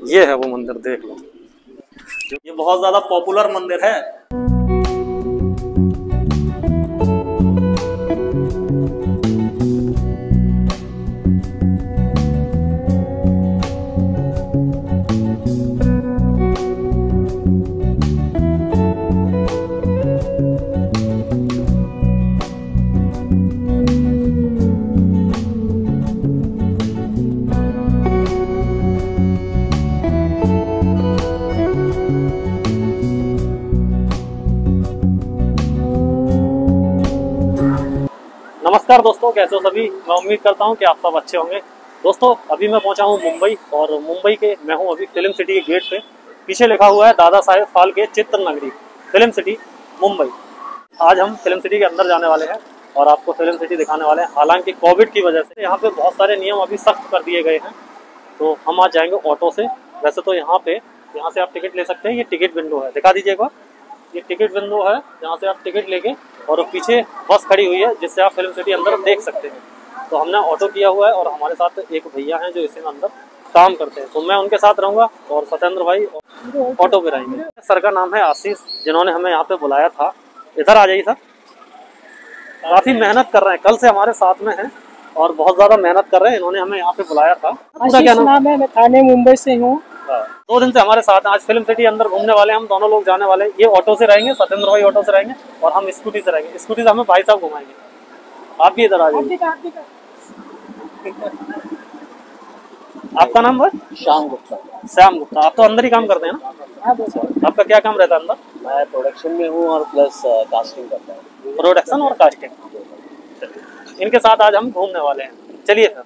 ये है वो मंदिर, देख लो। ये बहुत ज्यादा पॉपुलर मंदिर है। नमस्कार दोस्तों, कैसे हो सभी। मैं उम्मीद करता हूं कि आप सब अच्छे होंगे। दोस्तों अभी मैं पहुंचा हूं मुंबई, और मुंबई के मैं हूं अभी फिल्म सिटी के गेट पे। पीछे लिखा हुआ है दादा साहेब फाल्के चित्र नगरी, फिल्म सिटी मुंबई। आज हम फिल्म सिटी के अंदर जाने वाले हैं और आपको फिल्म सिटी दिखाने वाले हैं। हालांकि कोविड की वजह से यहाँ पे बहुत सारे नियम अभी सख्त कर दिए गए हैं, तो हम आज जाएंगे ऑटो से। वैसे तो यहाँ से आप टिकट ले सकते हैं। ये टिकट विंडो है, दिखा दीजिएगा। ये टिकट विंडो है, यहाँ से आप टिकट लेके, और पीछे बस खड़ी हुई है जिससे आप फिल्म सिटी अंदर देख सकते हैं। तो हमने ऑटो किया हुआ है और हमारे साथ एक भैया हैं जो इसी में अंदर काम करते हैं, तो मैं उनके साथ रहूँगा और सत्येंद्र भाई ऑटो पे रहेंगे। सर का नाम है आशीष, जिन्होंने हमें यहाँ पे बुलाया था। इधर आ जाइए सर। काफ़ी मेहनत कर रहे हैं, कल से हमारे साथ में हैं और बहुत ज़्यादा मेहनत कर रहे हैं। इन्होंने हमें यहाँ पे बुलाया था। क्या नाम है? मैं थाने मुंबई से हूँ। 2 दिन से हमारे साथ हैं। आज फिल्म सिटी अंदर घूमने वाले हैं, हम दोनों लोग जाने वाले हैं। ये ऑटो से रहेंगे, सत्येंद्र भाई ऑटो से रहेंगे, और हम स्कूटी से रहेंगे। स्कूटी से हमें भाई साहब घुमाएंगे। आप भी इधर आ जाइए। आपका नाम है? श्याम गुप्ता। श्याम गुप्ता। आप तो अंदर ही काम करते हैं ना? आपका क्या काम रहता है अंदर? मैं प्रोडक्शन में हूँ और प्लस कास्टिंग करता हूँ। प्रोडक्शन और कास्टिंग। इनके साथ आज हम घूमने वाले हैं। चलिए सर।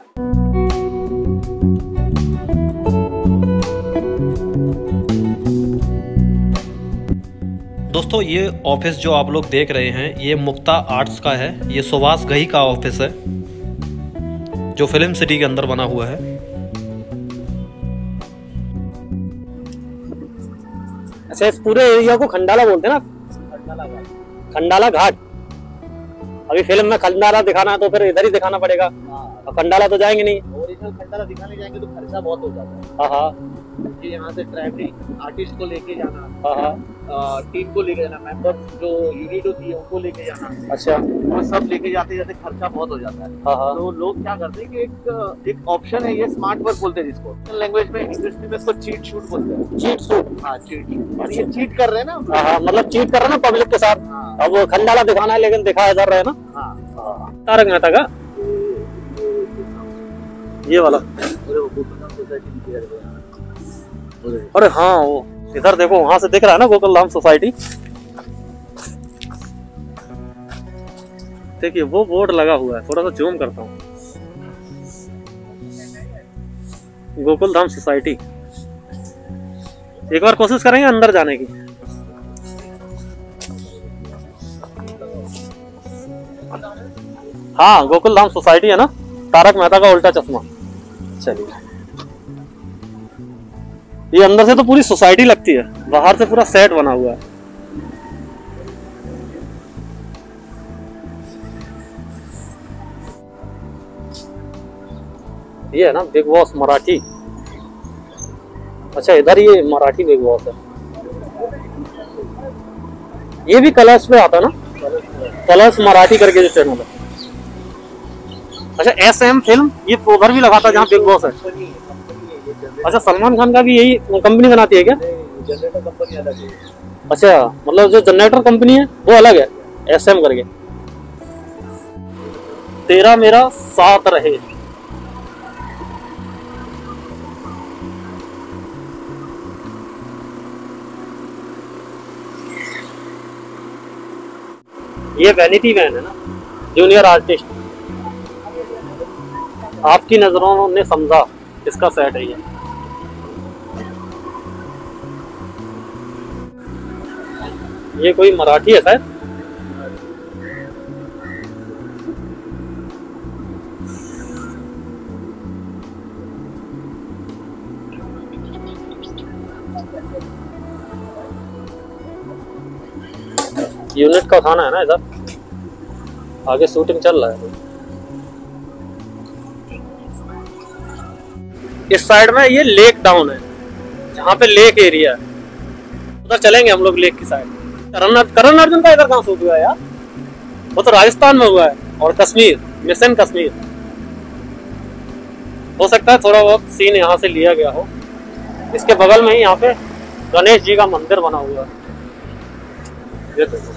दोस्तों ये ऑफिस जो आप लोग देख रहे हैं, ये मुक्ता आर्ट्स का है। ये सुभाष घई का ऑफिस है जो फिल्म सिटी के अंदर बना हुआ है। अच्छा, इस पूरे एरिया को खंडाला बोलते हैं ना? खंडाला घाट। अभी फिल्म में खंडाला दिखाना है तो फिर इधर ही दिखाना पड़ेगा। और खंडाला तो जाएंगे नहीं। ओरिजिनल खंडाला दिखाने जाएंगे तो खर्चा बहुत हो जाता है। हाँ, कि यहाँ से ट्रैवलिंग आर्टिस्ट को लेके जाना, हाँ, टीम को लेके जाना, मेंबर्स जो यूनिट होती है उनको लेके जाना। अच्छा। और सब लेके जाते जाते खर्चा बहुत हो जाता है। हाँ, तो लोग क्या करते हैं कि एक ऑप्शन है, ये स्मार्ट वर्क बोलते हैं जिसको लैंग्वेज में, इंडस्ट्री में इसको चीट शूट बोलते हैं। Cheat shoot? हाँ, चीट। और ये चीट कर रहे हैं ना। हाँ, मतलब चीट कर रहे हैं ना पब्लिक के साथ। हाँ। अब वो खंडाला दिखाना है लेकिन दिखाया जा रहा है ना। हाँ। तारक मेहता का ये वाला। अरे हाँ, वो इधर देखो, वहां से दिख रहा है ना गोकुल धाम सोसाइटी। देखिए वो बोर्ड लगा हुआ है, थोड़ा सा जूम करता हूँ। गोकुल धाम सोसाइटी। एक बार कोशिश करेंगे अंदर जाने की। हाँ, गोकुल धाम सोसाइटी है ना, तारक मेहता का उल्टा चश्मा। चलिए, ये अंदर से तो पूरी सोसाइटी लगती है, बाहर से पूरा सेट बना हुआ है। ये है ना बिग बॉस मराठी। अच्छा, इधर ये मराठी बिग बॉस है। ये भी कलर्स पे आता है ना, कलर्स मराठी करके जो चैनल है। अच्छा, SM फिल्म, ये उधर भी लगा था जहाँ बिग बॉस है। अच्छा, सलमान खान का भी यही कंपनी बनाती है क्या? जनरेटर कंपनी अलग है। अच्छा, मतलब जो जनरेटर कंपनी है वो अलग है, SM करके। तेरा मेरा साथ रहे। ये वैनिटी वैन है ना, जूनियर आर्टिस्ट। आपकी नजरों ने समझा, इसका सेट है ये। ये कोई मराठी है शायद। यूनिट का खाना है ना इधर। आगे शूटिंग चल रहा है। इस साइड में ये लेक डाउन है, जहाँ पे लेक एरिया है, उधर चलेंगे हम लोग लेक की साइड। करण अर्जुन का इधर कहाँ शूट हुआ है यार? वो तो राजस्थान में हुआ है, और कश्मीर, मिशन कश्मीर। हो सकता है थोड़ा बहुत सीन यहाँ से लिया गया हो। इसके बगल में ही यहाँ पे गणेश जी का मंदिर बना हुआ है, ये देखो।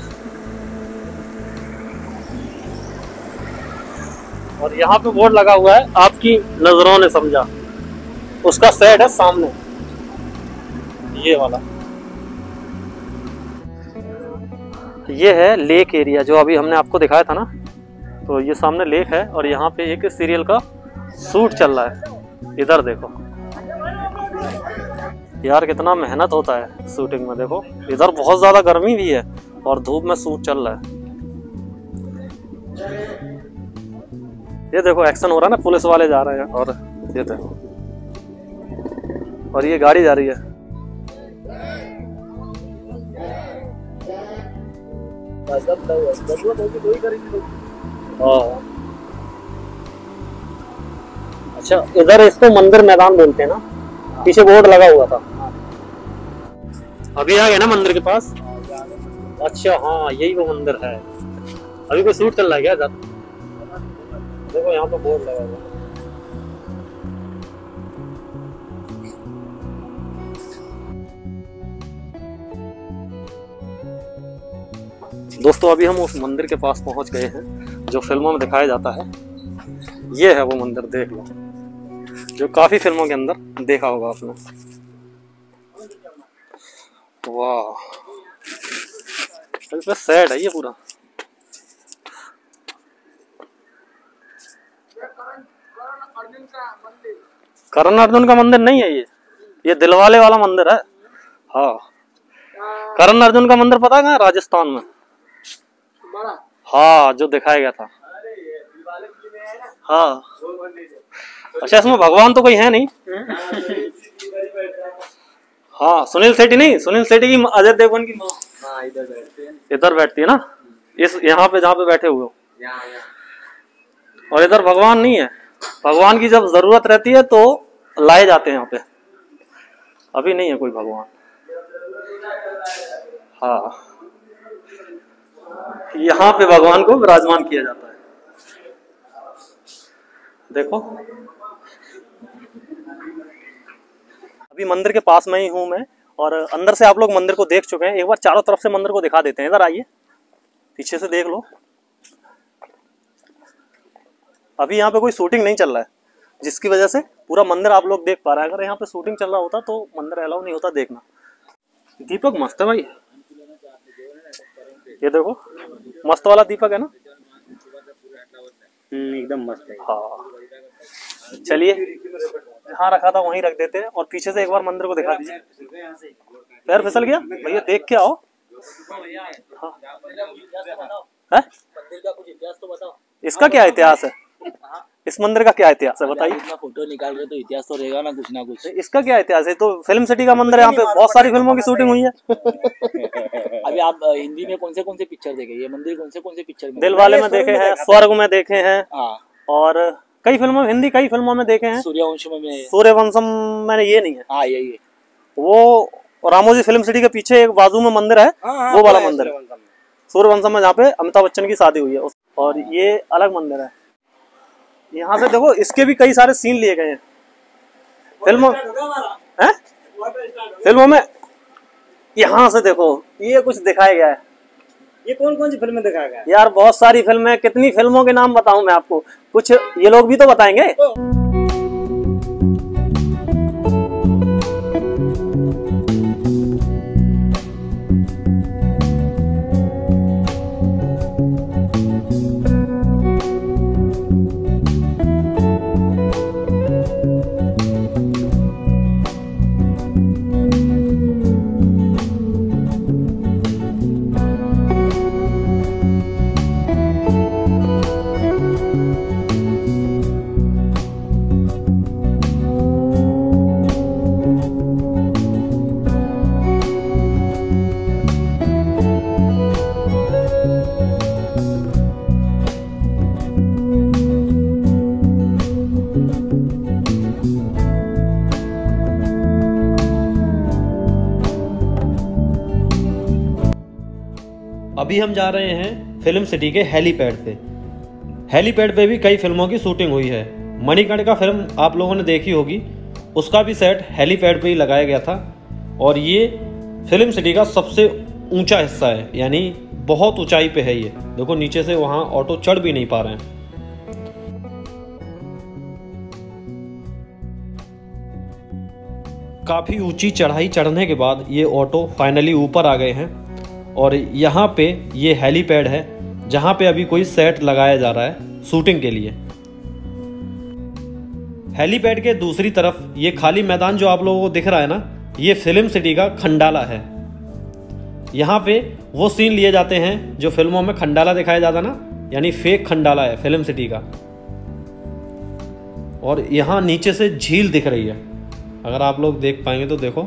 और यहाँ पे बोर्ड लगा हुआ है, आपकी नजरों ने समझा। उसका सेट है सामने, ये वाला। ये है लेक एरिया जो अभी हमने आपको दिखाया था ना। तो ये सामने लेक है और यहाँ पे एक सीरियल का शूट चल रहा है। इधर देखो यार, कितना मेहनत होता है शूटिंग में। देखो इधर बहुत ज्यादा गर्मी भी है और धूप में शूट चल रहा है। ये देखो एक्शन हो रहा है ना, पुलिस वाले जा रहे हैं, और ये देखो, और ये गाड़ी जा रही है। अच्छा, इधर इसको मंदिर मैदान बोलते हैं ना, पीछे बोर्ड लगा हुआ था। अभी आ गए ना मंदिर के पास। अच्छा हाँ, यही वो मंदिर है। अभी कोई शूट चल रहा है क्या इधर? देखो यहाँ पे बोर्ड लगा हुआ है। दोस्तों अभी हम उस मंदिर के पास पहुंच गए हैं जो फिल्मों में दिखाया जाता है। ये है वो मंदिर, देख लो, जो काफी फिल्मों के अंदर देखा होगा आपने। वाह, सैड है ये पूरा। करण अर्जुन का मंदिर नहीं है ये दिलवाले वाला मंदिर है। हाँ, करण अर्जुन का मंदिर पता है कहाँ? राजस्थान में। हाँ, जो दिखाया गया था। हाँ, अच्छा, इसमें भगवान तो कोई है नहीं। हाँ, सुनील शेट्टी नहीं, सुनील शेट्टी की अजय देवगन की माँ इधर बैठती है ना, इस यहाँ पे जहाँ पे बैठे हुए हो। और इधर भगवान नहीं है। भगवान की जब जरूरत रहती है तो लाए जाते हैं यहाँ पे। अभी नहीं है कोई भगवान। हाँ, यहाँ पे भगवान को विराजमान किया जाता है। देखो अभी मंदिर के पास में ही हूँ मैं, और अंदर से आप लोग मंदिर को देख चुके हैं। एक बार चारों तरफ से मंदिर को दिखा देते हैं। इधर आइए, पीछे से देख लो। अभी यहाँ पे कोई शूटिंग नहीं चल रहा है, जिसकी वजह से पूरा मंदिर आप लोग देख पा रहे हैं। अगर यहाँ पे शूटिंग चल रहा होता तो मंदिर अलाउ नहीं होता देखना। दीपक मस्त है भाई, ये देखो, मस्त वाला दीपक है ना। एकदम मस्त है। हाँ, चलिए, जहाँ रखा था वहीं रख देते हैं। और पीछे से एक बार मंदिर को दिखा दीजिए। पैर फिसल गया भैया, देख के आओ। हाँ, है? मंदिर का कुछ इतिहास तो बताओ। इसका क्या इतिहास है? इस मंदिर का क्या इतिहास है बताइए। फोटो निकाल रहे तो इतिहास तो रहेगा ना कुछ। इसका क्या इतिहास है? तो फिल्म सिटी का मंदिर है, यहाँ पे बहुत सारी फिल्मों की शूटिंग हुई है। अभी आप हिंदी में कौन से पिक्चर देखे? ये मंदिर कौन से पिक्चर में? दिलवाले में देखे हैं, स्वर्ग में देखे हैं, और कई फिल्मों में, हिंदी कई फिल्मों में देखे हैं। सूर्यवंशम मैंने ये नहीं है। हाँ, यही वो रामोजी फिल्म सिटी के पीछे एक बाजू में मंदिर है, वो वाला मंदिर है सूर्यवंशम में, जहाँ पे अमिताभ बच्चन की शादी हुई है। और ये अलग मंदिर है। यहाँ से देखो, इसके भी कई सारे सीन लिए गए हैं फिल्मों में। यहाँ से देखो, ये कुछ दिखाया गया है। ये कौन सी फिल्में दिखाया गया है? यार बहुत सारी फिल्में, कितनी फिल्मों के नाम बताऊं मैं आपको? कुछ ये लोग भी तो बताएंगे। अभी हम जा रहे हैं फिल्म सिटी के हेलीपैड पे। हेलीपैड पे भी कई फिल्मों की शूटिंग हुई है। मणिकर्णिका फिल्म आप लोगों ने देखी होगी, उसका भी सेट हेलीपैड पे ही लगाया गया था। और ये फिल्म सिटी का सबसे ऊंचा हिस्सा है, यानी बहुत ऊंचाई पे है ये। देखो नीचे से वहाँ ऑटो चढ़ भी नहीं पा रहे हैं। काफ़ी ऊंची चढ़ाई चढ़ने के बाद ये ऑटो फाइनली ऊपर आ गए हैं। और यहाँ पे ये हेलीपैड है जहाँ पे अभी कोई सेट लगाया जा रहा है शूटिंग के लिए। हेलीपैड के दूसरी तरफ ये खाली मैदान जो आप लोगों को दिख रहा है ना, ये फिल्म सिटी का खंडाला है। यहाँ पे वो सीन लिए जाते हैं जो फिल्मों में खंडाला दिखाया जाता ना, यानी फेक खंडाला है फिल्म सिटी का। और यहाँ नीचे से झील दिख रही है, अगर आप लोग देख पाएंगे तो देखो,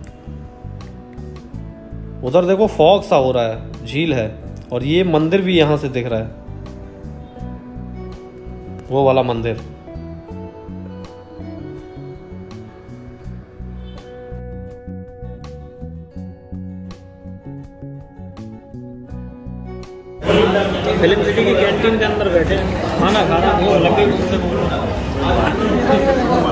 उधर देखो फॉग सा हो रहा है, झील है। और ये मंदिर भी यहाँ से दिख रहा है, वो वाला मंदिर। फिल्म सिटी की कैंटीन के अंदर बैठे हैं, खाना खा रहा है, लगे